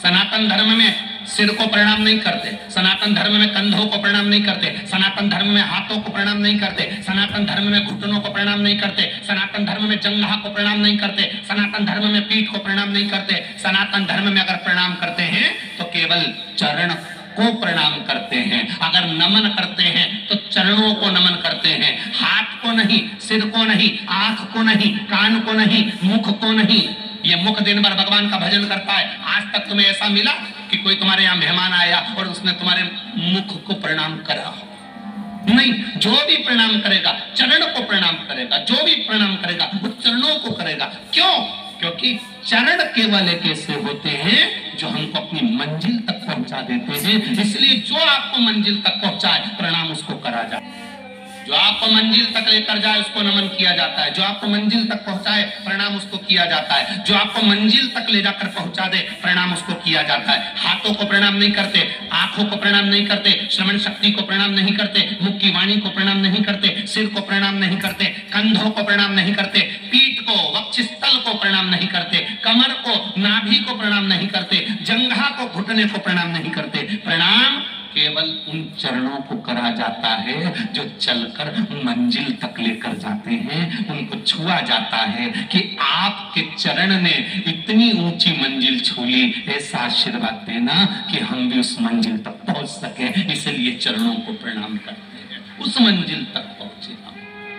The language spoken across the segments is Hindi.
सनातन धर्म में सिर को प्रणाम नहीं करते, सनातन धर्म में कंधों को प्रणाम नहीं करते, सनातन धर्म में हाथों को प्रणाम नहीं करते, सनातन धर्म में घुटनों को प्रणाम नहीं करते, सनातन धर्म में जंघा को प्रणाम नहीं करते, सनातन धर्म में पीठ को प्रणाम नहीं करते। सनातन धर्म में अगर प्रणाम करते हैं तो केवल चरण को प्रणाम करते हैं, अगर नमन करते हैं तो चरणों को नमन करते हैं, हाथ को नहीं, सिर को नहीं, आंख को नहीं, कान को नहीं, मुख को नहीं। ये मुख दिन भर भगवान का भजन करता है। आज तक तुम्हें ऐसा मिला कि कोई तुम्हारे यहाँ मेहमान आया और उसने तुम्हारे मुख को प्रणाम करा हो? नहीं। जो भी प्रणाम करेगा चरण को प्रणाम करेगा, जो भी प्रणाम करेगा वो चरणों को करेगा। क्यों? क्योंकि चरण केवल एक ऐसे होते हैं जो हमको अपनी मंजिल तक पहुंचा देते हैं। इसलिए जो आपको मंजिल तक पहुंचाए प्रणाम उसको करा जाए, जो आपको मंजिल तक लेकर जाए उसको नमन किया जाता है, जो आपको मंजिल तक पहुंचाए प्रणाम उसको किया जाता है, जो आपको मंजिल तक ले जाकर पहुंचा दे प्रणाम उसको किया जाता है। हाथों को प्रणाम नहीं करते, आंखों को प्रणाम नहीं करते, श्रवण शक्ति को प्रणाम नहीं करते, मुख की वाणी को प्रणाम नहीं करते, सिर को प्रणाम नहीं करते, कंधों को प्रणाम नहीं करते, पीठ को, वक्षस्थल को प्रणाम नहीं करते, कमर को, नाभि को प्रणाम नहीं करते, जंघा को, घुटने को प्रणाम नहीं करते। प्रणाम केवल उन चरणों को करा जाता है जो चलकर मंजिल तक लेकर जाते हैं। उनको छुआ जाता है कि आपके चरण ने इतनी ऊंची मंजिल छू ली, ऐसा आशीर्वाद देना कि हम भी उस मंजिल तक पहुंच सके। इसलिए चरणों को प्रणाम करते हैं, उस मंजिल तक पहुंचे हम।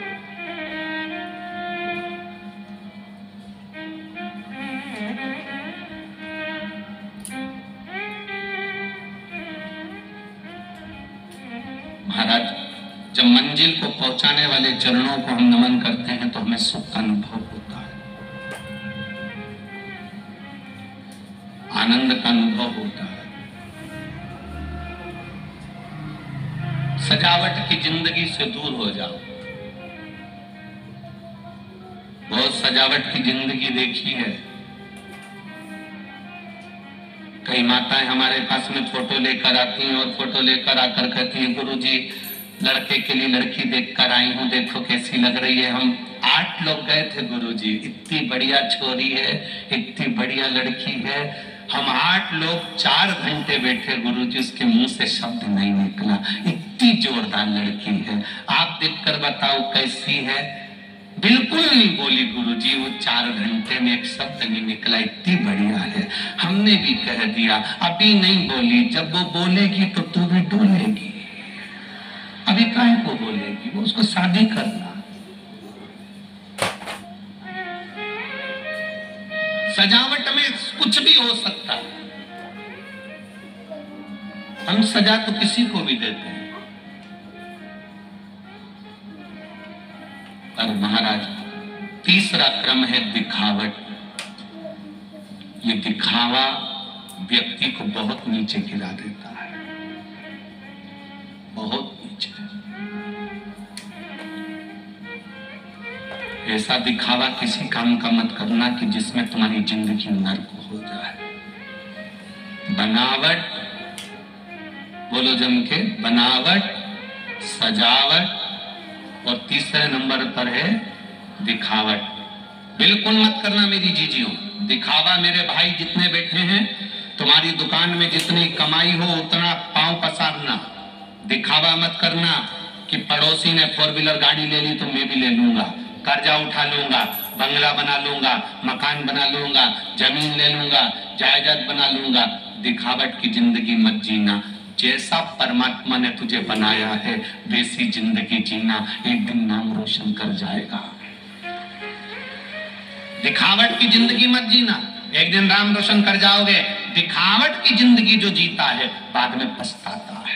महाराज, जब मंजिल को पहुंचाने वाले चरणों को हम नमन करते हैं तो हमें सुख का अनुभव होता है, आनंद का अनुभव होता है। सजावट की जिंदगी से दूर हो जाओ। बहुत सजावट की जिंदगी देखी है। कई माताएं हमारे पास में फोटो लेकर आती हैं और फोटो लेकर आकर कहती हैं, गुरुजी लड़के के लिए लड़की देखकर आई हूँ, देखो कैसी लग रही है। हम 8 लोग गए थे गुरुजी, इतनी बढ़िया छोरी है, इतनी बढ़िया लड़की है। हम 8 लोग 4 घंटे बैठे गुरुजी, उसके मुंह से शब्द नहीं निकला, इतनी जोरदार लड़की है। आप देखकर बताओ कैसी है? बिल्कुल नहीं बोली गुरुजी, वो 4 घंटे में एक शब्द नहीं निकला, इतनी बढ़िया है। हमने भी कह दिया, अभी नहीं बोली, जब वो बोलेगी तो तू भी डोलेगी। अभी काहे को बोलेगी? वो उसको शादी करना। सजावट में कुछ भी हो सकता है। हम सजा तो किसी को भी देते हैं। और महाराज, तीसरा क्रम है दिखावट। ये दिखावा व्यक्ति को बहुत नीचे गिरा देता है, बहुत नीचे। ऐसा दिखावा किसी काम का मत करना कि जिसमें तुम्हारी जिंदगी नर्क हो जाए। बनावट, बोलो जम के, बनावट, सजावट, और तीसरे नंबर पर है दिखावट। बिल्कुल मत करना मेरी जीजियों। दिखावा मेरे भाई जितने बैठे हैं, तुम्हारी दुकान में जितनी कमाई हो उतना पांव पसारना। दिखावा मत करना कि पड़ोसी ने 4 व्हीलर गाड़ी ले ली तो मैं भी ले लूंगा, कर्जा उठा लूंगा, बंगला बना लूंगा, मकान बना लूंगा, जमीन ले लूंगा, जायदाद बना लूंगा। दिखावट की जिंदगी मत जीना। जैसा परमात्मा ने तुझे बनाया है वैसी जिंदगी जीना, एक दिन नाम रोशन कर जाएगा। दिखावट की जिंदगी मत जीना, एक दिन नाम रोशन कर जाओगे। दिखावट की जिंदगी जो जीता है बाद में पछताता है।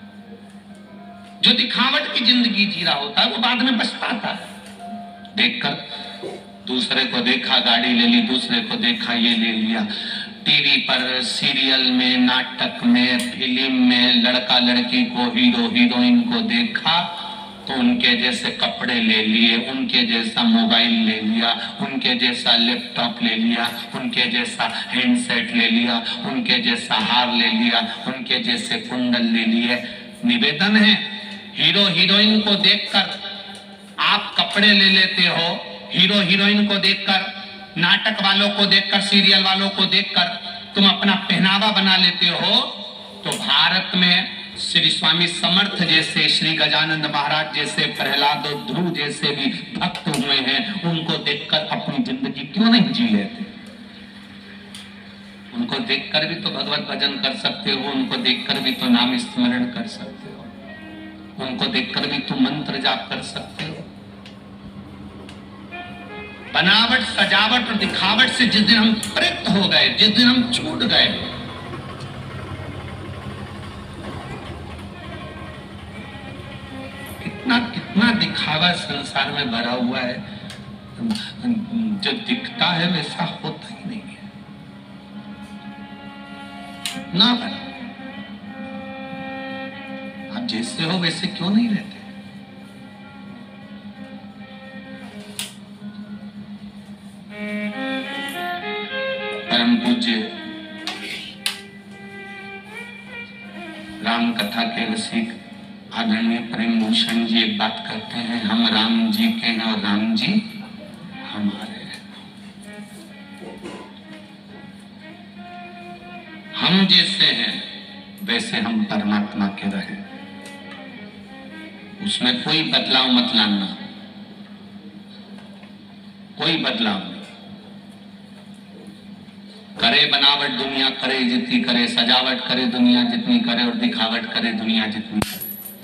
जो दिखावट की जिंदगी जी रहा होता है वो बाद में पछताता है। देखकर दूसरे को देखा गाड़ी ले ली, दूसरे को देखा ये ले लिया, टीवी पर, सीरियल में, नाटक में, फिल्म में लड़का लड़की को, हीरो हीरोइन को देखा तो उनके जैसे कपड़े ले लिए, उनके जैसा मोबाइल ले लिया, उनके जैसा लैपटॉप ले लिया, उनके जैसा हैंडसेट ले लिया, उनके जैसा हार ले लिया, उनके जैसे कुंडल ले लिए। निवेदन है, हीरो हीरोइन को देखकर आप कपड़े ले लेते हो, हीरो हीरोइन को देखकर, नाटक वालों को देखकर, सीरियल वालों को देखकर तुम अपना पहनावा बना लेते हो। तो भारत में श्री स्वामी समर्थ जैसे, श्री गजानंद महाराज जैसे, प्रहलाद और ध्रुव जैसे भी भक्त हुए हैं, उनको देखकर अपनी जिंदगी क्यों नहीं जी लेते? उनको देखकर भी तो भगवत भजन कर सकते हो, उनको देखकर भी तो नाम स्मरण कर सकते हो, उनको देखकर भी तो मंत्र जाप कर सकते हो। बनावट, सजावट और दिखावट से जिस दिन हम तृप्त हो गए, जिस दिन हम छूट गए, कितना कितना दिखावा संसार में भरा हुआ है, जो दिखता है वैसा होता ही नहीं है ना। आप जैसे हो वैसे क्यों नहीं रहते? परम पूज्य राम कथा के रसिक आदरणीय प्रेम भूषण जी एक बात कहते हैं, हम राम जी के हैं और राम जी हमारे हैं। हम जैसे हैं वैसे हम परमात्मा के रहे, उसमें कोई बदलाव मत लाना, कोई बदलाव नहीं। करे बनावट दुनिया करे जितनी करे, सजावट करे दुनिया जितनी करे, और दिखावट करे दुनिया जितनी करे।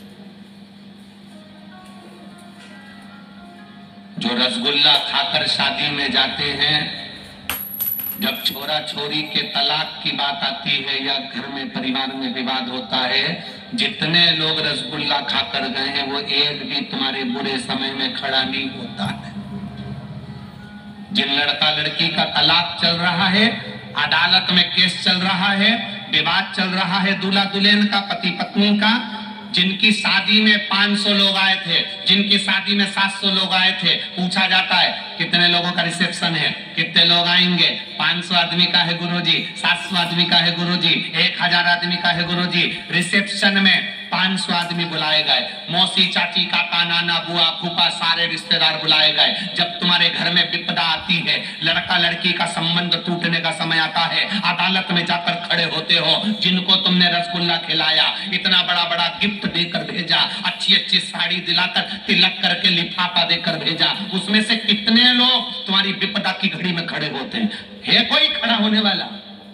जो रसगुल्ला खाकर शादी में जाते हैं, जब छोरा छोरी के तलाक की बात आती है या घर में परिवार में विवाद होता है, जितने लोग रसगुल्ला खाकर गए हैं वो एक भी तुम्हारे बुरे समय में खड़ा नहीं होता है। जिन लड़का लड़की का तलाक चल रहा है, अदालत में केस चल रहा है, विवाद चल रहा है दूल्हा दुल्हन का, पति पत्नी का, जिनकी शादी में 500 लोग आए थे, जिनकी शादी में 700 लोग आए थे, पूछा जाता है कितने लोगों का रिसेप्शन है, कितने लोग आएंगे? 500 आदमी का है गुरुजी, 700 आदमी का है गुरुजी, 1000 आदमी का है गुरुजी। रिसेप्शन में 500 आदमी बुलाए गए, मौसी चाची काका नाना बुआ फूफा सारे रिश्तेदार बुलाए गए। जब तुम्हारे घर में विपदा आती है, लड़का लड़की का संबंध टूटने का समय आता है, अदालत में जाकर खड़े होते हो, जिनको तुमने रसगुल्ला खिलाया, इतना बड़ा बड़ा गिफ्ट देकर भेजा, अच्छी अच्छी साड़ी दिलाकर तिलक करके लिफाफा देकर भेजा, उसमें से कितने लोग तुम्हारी विपदा की घड़ी में खड़े होते हैं? है कोई खड़ा होने वाला?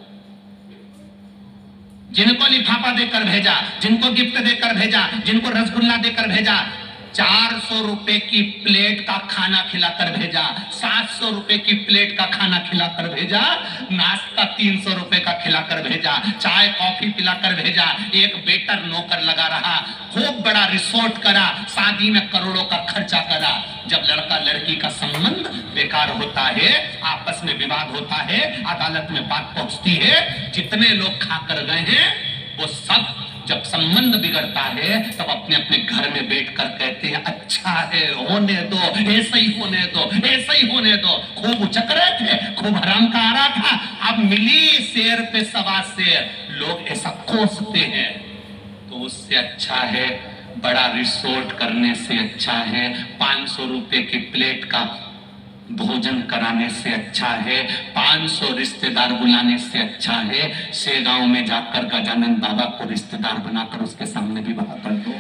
जिनको लिफाफा देकर भेजा, जिनको गिफ्ट देकर भेजा, जिनको रसगुल्ला देकर भेजा, 400 रुपए की प्लेट का खाना खिलाकर भेजा, 700 रुपए की प्लेट का खाना खिलाकर भेजा, नाश्ता 300 रुपए का खिलाकर भेजा, चाय कॉफी पिलाकर भेजा, एक वेटर नौकर लगा रहा, खूब बड़ा रिसोर्ट करा, शादी में करोड़ों का खर्चा करा। जब लड़का लड़की का संबंध बेकार होता है, आपस में विवाद होता है, अदालत में बात पहुंचती है, जितने लोग खाकर गए हैं वो सब जब संबंध बिगड़ता है तब अपने अपने घर में बैठकर कहते हैं अच्छा है, होने दो, ऐसा ही होने दो, ऐसा ही होने दो। खूब उचक रहे थे, खूब हराम का आ रहा था, अब मिली शेर पे सवा शेर, लोग ऐसा कोसते हैं। तो उससे अच्छा है, बड़ा रिसोर्ट करने से अच्छा है, 500 रुपए की प्लेट का भोजन कराने से अच्छा है, 500 रिश्तेदार बुलाने से अच्छा है, शेगांव में जाकर गजानंद बाबा को रिश्तेदार बनाकर उसके सामने विवाह कर दो।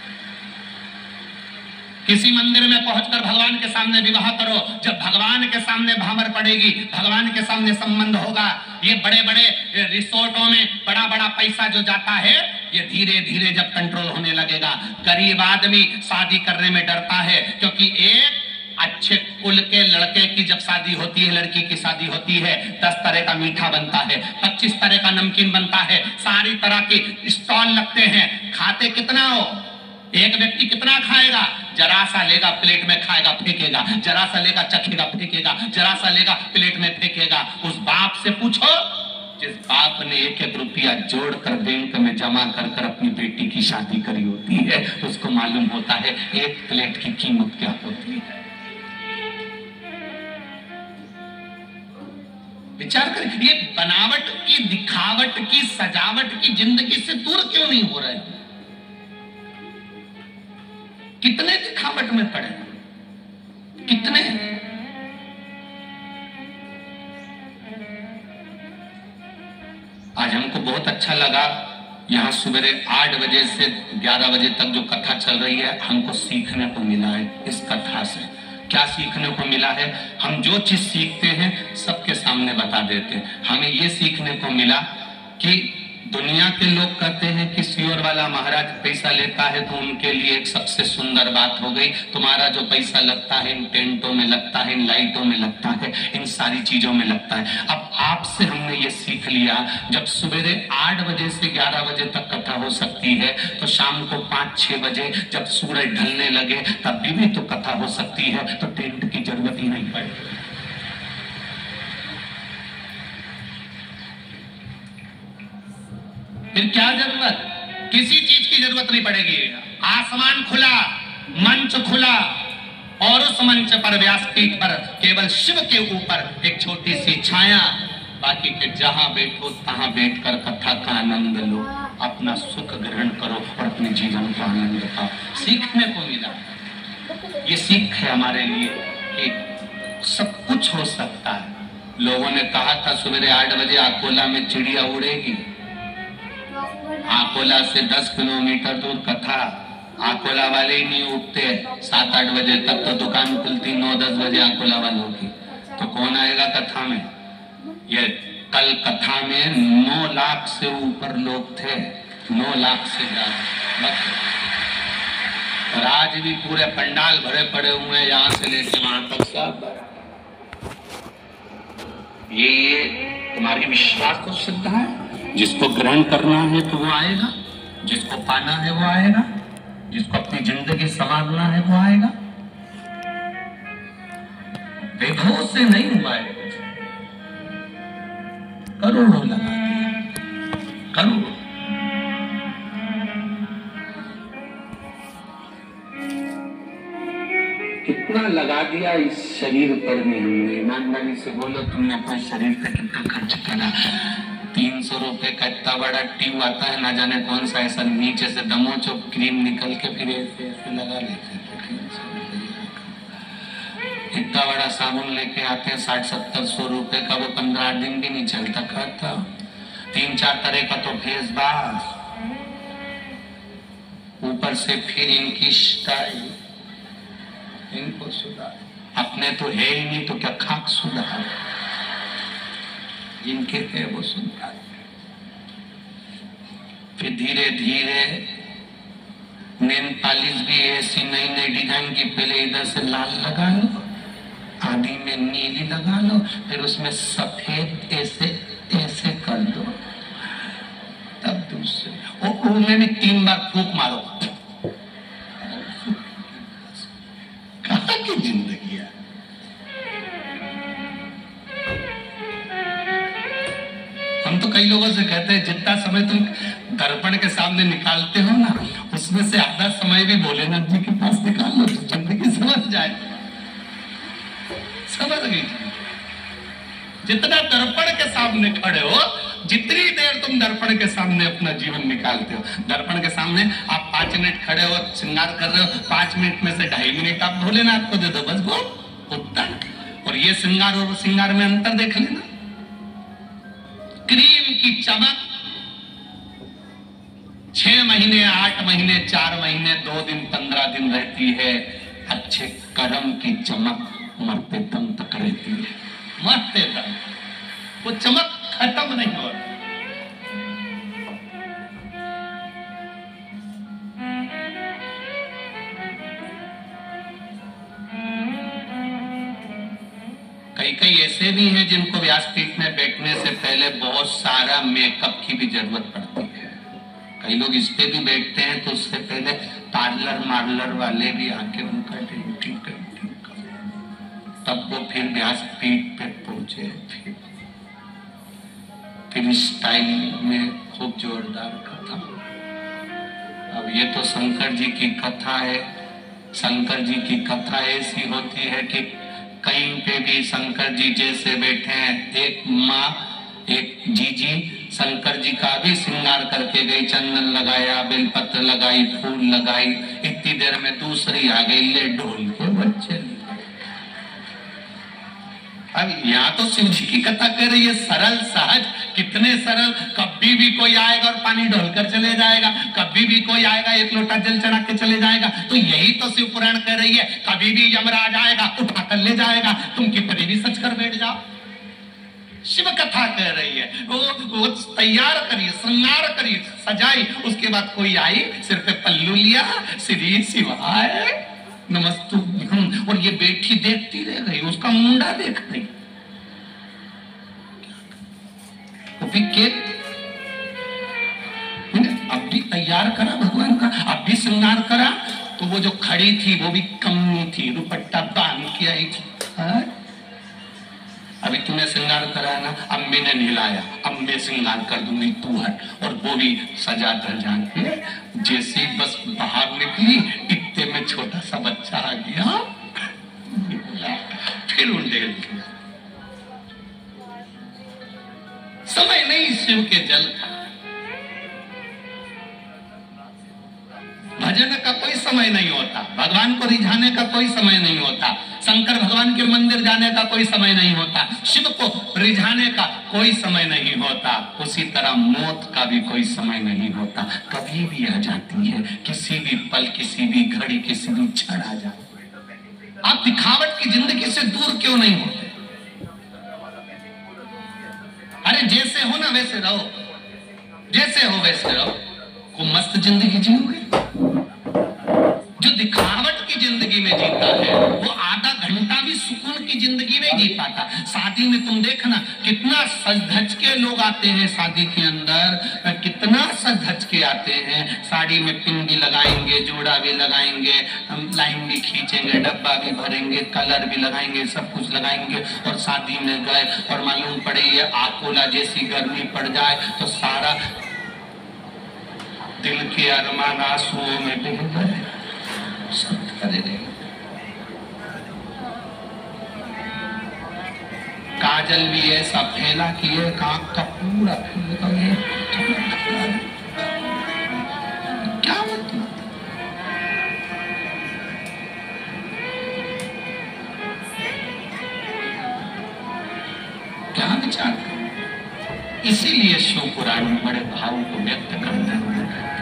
किसी मंदिर में पहुंचकर भगवान के सामने विवाह करो। जब भगवान के सामने भामर पड़ेगी, भगवान के सामने संबंध होगा। ये बड़े बड़े रिसोर्टों में बड़ा बड़ा पैसा जो जाता है, ये धीरे धीरे जब कंट्रोल होने लगेगा। गरीब आदमी शादी करने में डरता है, क्योंकि एक अच्छे कुल के लड़के की जब शादी होती है, लड़की की शादी होती है, 10 तरह का मीठा बनता है, 25 तरह का नमकीन बनता है, सारी तरह के स्टॉल लगते हैं। खाते कितना हो? एक व्यक्ति कितना खाएगा? जरा सा लेगा प्लेट में खाएगा फेंकेगा, जरा सा लेगा चखेगा फेंकेगा, जरा सा लेगा प्लेट में फेंकेगा। उस बाप से पूछो जिस बाप ने 1-1 रुपया जोड़कर बैंक में जमा कर कर अपनी बेटी की शादी करी होती है, उसको मालूम होता है एक प्लेट की कीमत क्या होती है। विचार करें, ये बनावट की, दिखावट की, सजावट की जिंदगी से दूर क्यों नहीं हो रहे? कितने दिखावट में पड़े, कितने। आज हमको बहुत अच्छा लगा, यहाँ सवेरे 8 बजे से 11 बजे तक जो कथा चल रही है, हमको सीखने को मिला है इस कथा से। क्या सीखने को मिला है? हम जो चीज सीखते हैं सबके सामने बता देते हैं। हमें ये सीखने को मिला कि दुनिया के लोग कहते हैं कि सियोर वाला महाराज पैसा लेता है तो उनके लिए एक सबसे सुंदर बात हो गई, तुम्हारा जो पैसा लगता है इन टेंटों में लगता है, इन लाइटों में लगता है, इन सारी चीजों में लगता है। अब आपसे हमने ये सीख लिया, जब सवेरे 8 बजे से 11 बजे तक कथा हो सकती है, तो शाम को 5-6 बजे जब सूरज ढलने लगे तब भी तो कथा हो सकती है, तो टेंट की जरूरत ही नहीं पड़ेगी। फिर क्या जरूरत? किसी चीज की जरूरत नहीं पड़ेगी। आसमान खुला, मंच खुला, और उस मंच पर व्यासपीठ पर केवल शिव के ऊपर एक छोटी सी छाया, बाकी के जहां बैठो तहां बैठकर कथा का आनंद लो, अपना सुख ग्रहण करो और अपने जीवन का आनंद पाओ। सीखने को मिला, ये सीख है हमारे लिए कि सब कुछ हो सकता है। लोगों ने कहा था सवेरे 8 बजे अकोला में चिड़िया उड़ेगी। अकोला से 10 किलोमीटर दूर कथा, अकोला वाले ही नहीं उठते 7-8 बजे तक, तो दुकान खुलती 9-10 बजे अकोला वालों की, तो कौन आएगा कथा में? ये कल कथा में 9 लाख से ऊपर लोग थे, 9 लाख से ज्यादा। और आज भी पूरे पंडाल भरे पड़े हुए हैं, यहाँ से लेके वहां तक सब। ये तुम्हारी विश्वास को श्रद्धा है। जिसको ग्रहण करना है तो वो आएगा, जिसको पाना है वो आएगा, जिसको अपनी जिंदगी संवारना है वो आएगा। वैभव से नहीं हुआ है, करोड़ों लगा दिए, करोड़ों। कितना लगा दिया इस शरीर पर में हमने। ईमानदारी से बोलो, तुमने अपने शरीर पे कितना खर्च करा? 300 रुपए का इतना बड़ा ट्यूब आता है, ना जाने कौन सा, ऐसा नीचे से दमोचो क्रीम निकल के फिर ऐसे लगा लेते हैं। इतना बड़ा साबुन लेके आते हैं 60-70-100 रुपए का, वो 15 दिन भी नहीं चलता खाता। 3-4 तरह का तो फेस वॉश, ऊपर से फिर इनकी स्टाइल, इनको सुधार। अपने तो है ही नहीं तो क्या खाक सुधार, जिनके है वो सुधार। फिर धीरे धीरे नेल पॉलिश भी ऐसी नई नई डिजाइन की, पहले इधर से लाल लगा लो, आधी में नीली लगा लो, फिर उसमें सफेद ऐसे ऐसे कर दो, तब दूसरे और उनमें भी 3 बार फूंक मारो। कहाँ की जिंदगी है? हम तो कई लोगों से कहते हैं जितना समय तुम दर्पण के सामने निकालते हो ना, उसमें से आधा समय भी भोलेनाथ जी के पास निकाल लो, तो जिंदगी समझ जाए। समझ गई? जितना दर्पण के सामने खड़े हो, जितनी देर तुम दर्पण के सामने अपना जीवन निकालते हो, दर्पण के सामने आप 5 मिनट खड़े हो, श्रृंगार कर रहे हो, 5 मिनट में से 2.5 मिनट आप भोलेनाथ को दे दो, बस वो उतना। और ये श्रृंगार और श्रृंगार में अंतर देख लेना। क्रीम की चमक 6 महीने, 8 महीने, 4 महीने, 2 दिन, 15 दिन रहती है। अच्छे कर्म की चमक मरते दम तक रहती है, मरते दम। वो चमक खत्म नहीं हो रही। कई ऐसे भी हैं जिनको व्यासपीठ में बैठने से पहले बहुत सारा मेकअप की भी जरूरत पड़ती है। कई लोग इस पे भी बैठते हैं तो उससे पहले पार्लर मार्लर वाले भी आके उनका ड्यूटी करते, तब वो फिर व्यासपीठ पे पहुंचे। फिर स्टाइल में खूब जोरदार कथा। अब ये तो शंकर जी की कथा है। शंकर जी की कथा ऐसी होती है कि कहीं पे भी शंकर जी जैसे बैठे हैं, एक माँ एक जीजी शंकर जी का भी श्रृंगार करके गई, चंदन लगाया, बेलपत्र लगाई, फूल लगाई, इतनी देर में दूसरी आ गई ले ढोल के बच्चे। अब यहाँ तो शिव जी की कथा कर रही है, सरल सहज कितने सरल। कभी भी कोई आएगा और पानी ढोलकर चले जाएगा, कभी भी कोई आएगा एक लोटा जल चढ़ा के चले जाएगा। तो यही तो शिव पुराण कह रही है, कभी भी यमराज आएगा उठा कर ले जाएगा, तुम कितने भी सच कर बैठ जाओ। शिव कथा कह रही है, वो तैयार करिए, श्रृंगार करिए, सजाई, उसके बाद कोई आई, सिर पे पल्लू लिया, श्री शिवाय नमस्तुभ्यम, और ये बेटी देखती रह गई, उसका मुंडा देख गई। अब भी तैयार करा भगवान का, अब भी श्रृंगार करा, तो वो जो खड़ी थी वो भी कमी थी, दुपट्टा बांध के आई थी। अभी तूने श्रृंगार करा ना, अब मैंने नहलाया, अब मैं श्रृंगार कर दूंगी, तू हट। और वो भी सजा धजान के जैसे बस बाहर निकली, इतने में छोटा सा बच्चा आ गया, फिर उल्टे गया। समय नहीं शिव के जल का, भजन का कोई समय नहीं होता, भगवान को रिझाने का कोई समय नहीं होता, शंकर भगवान के मंदिर जाने का कोई समय नहीं होता, शिव को रिझाने का कोई समय नहीं होता। उसी तरह मौत का भी कोई समय नहीं होता, कभी भी आ जाती है, किसी भी पल, किसी भी घड़ी, किसी भी क्षण आ जाती है। आप दिखावट की जिंदगी से दूर क्यों नहीं होते? अरे जैसे हो ना वैसे रहो, जैसे हो वैसे रहो, को मस्त जिंदगी जियोगे। जो दिखावट की जिंदगी में जीता है वो आधा घंटा भी सुकून की जिंदगी नहीं जी पाता। शादी में तुम देखना कितना सज धज के लोग आते हैं, शादी के अंदर कितना सज धज के आते हैं, साड़ी में पिन भी लगाएंगे, जोड़ा भी लगाएंगे, लाइन भी खींचेंगे, डब्बा भी भरेंगे, कलर भी लगाएंगे, सब कुछ लगाएंगे, और शादी में गए और मालूम पड़े ये आकोला जैसी गर्मी पड़ जाए तो सारा दिल के अरमान आंसुओं में बह गए, सब करे रहे। काजल भी ऐसा फैला कि एक आंख का पूरा क्या होती, क्या विचार कर। इसीलिए शिव पुराण में बड़े भाव को व्यक्त करते हैं,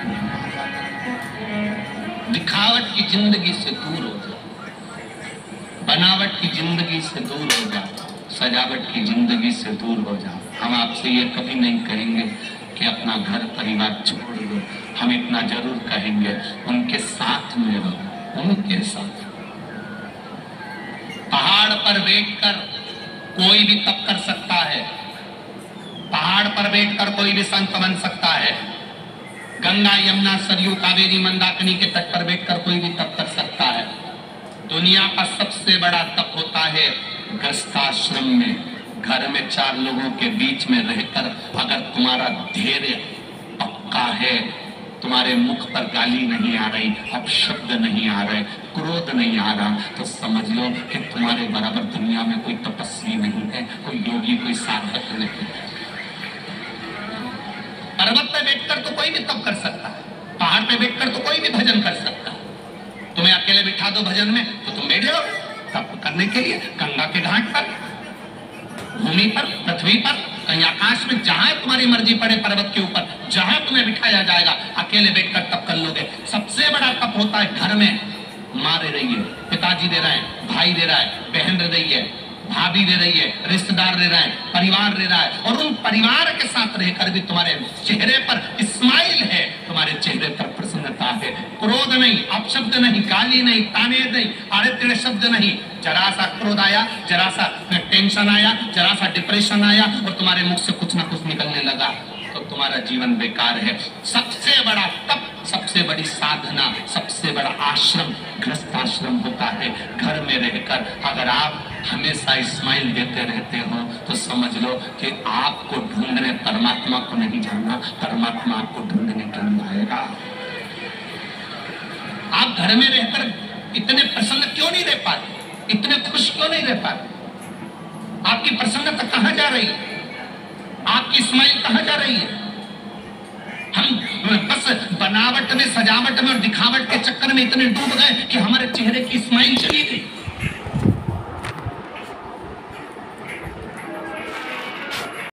दिखावट की जिंदगी से दूर हो जाओ, बनावट की जिंदगी से दूर हो जाओ, सजावट की जिंदगी से दूर हो जाओ। हम आपसे ये कभी नहीं कहेंगे कि अपना घर परिवार छोड़ दो, हम इतना जरूर कहेंगे उनके साथ में रहो, उनके साथ। पहाड़ पर बैठकर कोई भी तप कर सकता है, पहाड़ पर बैठकर कोई भी संत बन सकता है, गंगा यमुना सरयू कावेरी मंदाकिनी के तट पर बैठकर कोई भी तप कर सकता है। दुनिया का सबसे बड़ा तप होता है गृहस्थाश्रम में, घर में 4 लोगों के बीच में रहकर अगर तुम्हारा धैर्य पक्का है, तुम्हारे मुख पर गाली नहीं आ रही, अपशब्द नहीं आ रहे, क्रोध नहीं आ रहा, तो समझ लो कि तुम्हारे बराबर दुनिया में कोई तपस्वी नहीं है, कोई योगी, कोई साधक नहीं है। पर्वत पे बैठकर तो कोई भी तप कर सकता है, पहाड़ पे बैठकर तो कोई भी भजन कर सकता है। तुम्हें अकेले बिठा दो भजन में तो तुम बैठ जाओ तप करने के लिए, गंगा के घाट पर, भूमि पर, पृथ्वी पर, कहीं आकाश में, जहां तुम्हारी मर्जी पड़े, पर्वत के ऊपर जहां तुम्हें बिठाया जाएगा अकेले बैठकर तप कर लोगे। सबसे बड़ा तप होता है घर में, माँ दे रही है, पिताजी दे रहे हैं, भाई दे रहा है, बहन दे रही है, भाभी दे रही है, रिश्तेदार दे रहा है, परिवार दे रहा है, और उन परिवार के साथ रहकर भी तुम्हारे चेहरे पर स्माइल है, तुम्हारे चेहरे पर प्रसन्नता है, क्रोध नहीं, अपशब्द नहीं, गाली नहीं, ताने नहीं, आड़े तेड़े शब्द नहीं। जरा सा क्रोध आया, जरा सा टेंशन आया, जरा सा डिप्रेशन आया और तुम्हारे मुख से कुछ ना कुछ निकलने लगा तो तुम्हारा जीवन बेकार है। सबसे बड़ा तप, सबसे बड़ी साधना, सबसे बड़ा आश्रम गृहस्थाश्रम होता है। घर में रहकर अगर आप हमेशा स्माइल देते रहते हो तो समझ लो कि आपको ढूंढने परमात्मा को नहीं जाना, परमात्मा आपको ढूंढने के लिए आएगा। आप घर में रहकर इतने प्रसन्न क्यों नहीं रह पाते, इतने खुश क्यों नहीं रह पाते? आपकी प्रसन्नता कहां जा रही है? आपकी स्माइल कहां जा रही है? हम बस बनावट में, सजावट में और दिखावट के चक्कर में इतने डूब गए कि हमारे चेहरे की स्माइल चली गई।